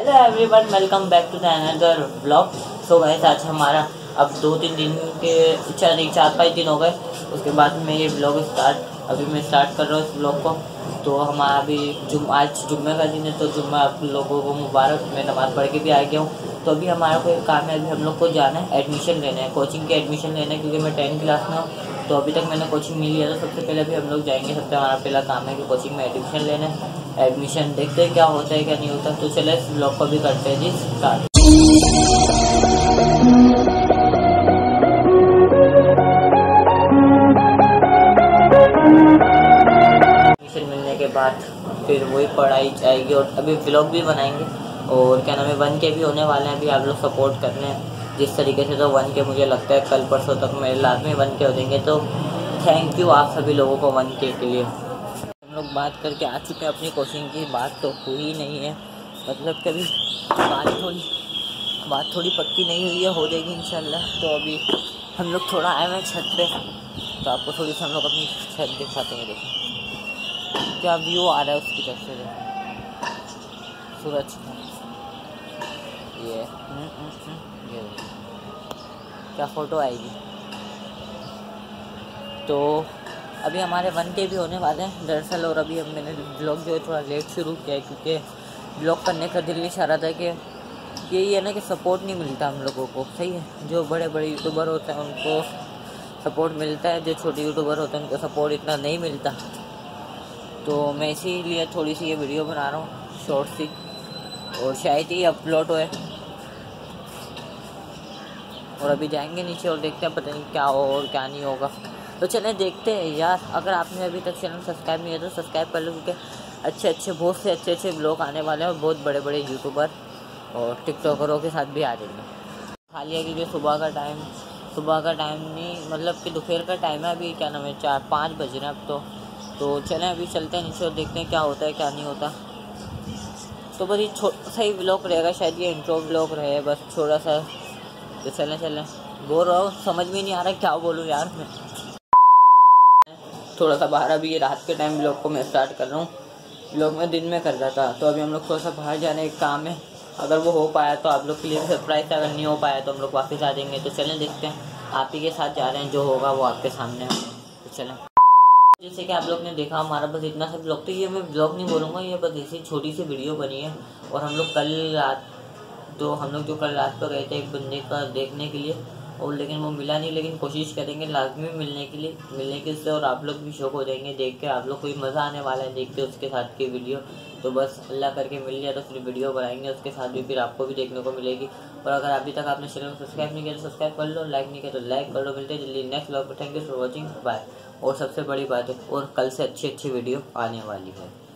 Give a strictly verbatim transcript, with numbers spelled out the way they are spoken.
Hello everyone, welcome back to the another vlog. So guys, आज हमारा अब दो तीन दिन के चार चार पाँच दिन हो गए, उसके बाद मैं ये व्लॉग स्टार्ट अभी मैं स्टार्ट कर रहा हूँ इस व्लॉग को। तो हमारा अभी जुम आज जुम्मे का दिन है, तो जुम्मा आप लोगों को मुबारक। मैं नमाज़ पढ़ के भी आ गया हूँ। तो अभी हमारा कोई काम है, अभी हम लोग को जाना है एडमिशन लेना है, कोचिंग की एडमिशन लेना है, क्योंकि मैं टेंथ क्लास में हूँ। तो अभी तक मैंने कोचिंग नहीं लिया, तो सबसे पहले अभी हम लोग जाएंगे। सबसे हमारा पहला काम है कि कोचिंग में एडमिशन लेना है। एडमिशन देखते हैं क्या होता है क्या नहीं होता। तो चले इस ब्लॉग को भी करते हैं जी स्टार्ट। एडमिशन मिलने के बाद फिर वही पढ़ाई जाएगी, और अभी व्लॉग भी बनाएंगे, और क्या नाम है वन के भी होने वाले हैं। अभी आप लोग सपोर्ट करने हैं जिस तरीके से। तो वन के मुझे लगता है कल परसों तक मेरे लास्ट में वन के हो जाएंगे। तो थैंक यू आप सभी लोगों को वन के के लिए। हम लोग बात करके आ चुके हैं अपनी कोचिंग की। बात तो हुई नहीं है, मतलब कभी बात थोड़ी बात थोड़ी पक्की नहीं हुई है, हो जाएगी इंशाल्लाह। तो अभी हम लोग थोड़ा आए हुए छत पे, तो आपको थोड़ी सी हम लोग अपनी छत दिखाते हैं। देखो क्या व्यू आ रहा है उसकी तरफ से, सूरज ये ये क्या फ़ोटो आएगी। तो अभी हमारे वन के भी होने वाले हैं दरअसल। और अभी हम मैंने ब्लॉग जो है थोड़ा लेट शुरू किया है, क्योंकि ब्लॉग करने का दिल नहीं चाह रहा था। कि यही है ना कि सपोर्ट नहीं मिलता हम लोगों को, सही है। जो बड़े बड़े यूट्यूबर होते हैं उनको सपोर्ट मिलता है, जो छोटे यूट्यूबर होते हैं उनको सपोर्ट इतना नहीं मिलता। तो मैं इसीलिए थोड़ी सी ये वीडियो बना रहा हूँ शॉर्ट सी, और शायद ही अपलोड होए। और अभी जाएंगे नीचे और देखते हैं, पता नहीं क्या हो और क्या नहीं होगा। तो चलें देखते हैं यार। अगर आपने अभी तक चैनल सब्सक्राइब नहीं किया तो सब्सक्राइब कर लो, क्योंकि अच्छे अच्छे बहुत से अच्छे अच्छे ब्लॉग आने वाले हैं, और बहुत बड़े बड़े यूट्यूबर और टिकटॉकरों के साथ भी आ जाएंगे। खाली है क्योंकि सुबह का टाइम सुबह का टाइम नहीं, मतलब कि दोपहर का टाइम है। अभी क्या नाम है चार पाँच बज रहे हैं अब तो। तो चलें अभी चलते हैं नीचे और देखते हैं क्या होता है क्या नहीं होता। तो बस ये सही ब्लॉग रहेगा, शायद ये इंट्रो ब्लॉग रहे बस थोड़ा सा। तो चलें चलें बोल रहा हूँ, समझ में नहीं आ रहा क्या बोलूँ यार मैं। थोड़ा सा बाहर, अभी ये रात के टाइम ब्लॉग को मैं स्टार्ट कर रहा हूँ। ब्लॉग में दिन में कर रहा था, तो अभी हम लोग थोड़ा सा बाहर जाने का काम है। अगर वो हो पाया तो आप लोग के लिए सरप्राइज, अगर नहीं हो पाया तो हम लोग वापस आ जाएंगे। तो चलें देखते हैं, आप ही के साथ जा रहे हैं, जो होगा वो आपके सामने है। तो चलें। जैसे कि आप लोग ने देखा हमारा बस इतना सा ब्लॉग, तो ये मैं ब्लॉग नहीं बोलूँगा, ये बस ऐसी छोटी सी वीडियो बनी है। और हम लोग कल रात तो हम लोग जो कल रात को गए थे एक बंदे का देखने के लिए, और लेकिन वो मिला नहीं। लेकिन कोशिश करेंगे लाजमी मिलने के लिए मिलने के उससे, और आप लोग भी शौक हो जाएंगे देख के। आप लोग को भी मज़ा आने वाला है देख के उसके साथ की वीडियो। तो बस अल्लाह करके मिल जाए तो फिर वीडियो बनाएंगे उसके साथ भी, फिर आपको भी देखने को मिलेगी। और अगर अभी तक आपने चैनल को सब्सक्राइब नहीं किया तो सब्सक्राइब कर लो, लाइक नहीं किया तो लाइक कर लो। मिलते हैं जल्दी नेक्स्ट व्लॉग पर। Thank you for watching, bye. और सबसे बड़ी बात है, और कल से अच्छी अच्छी वीडियो आने वाली है।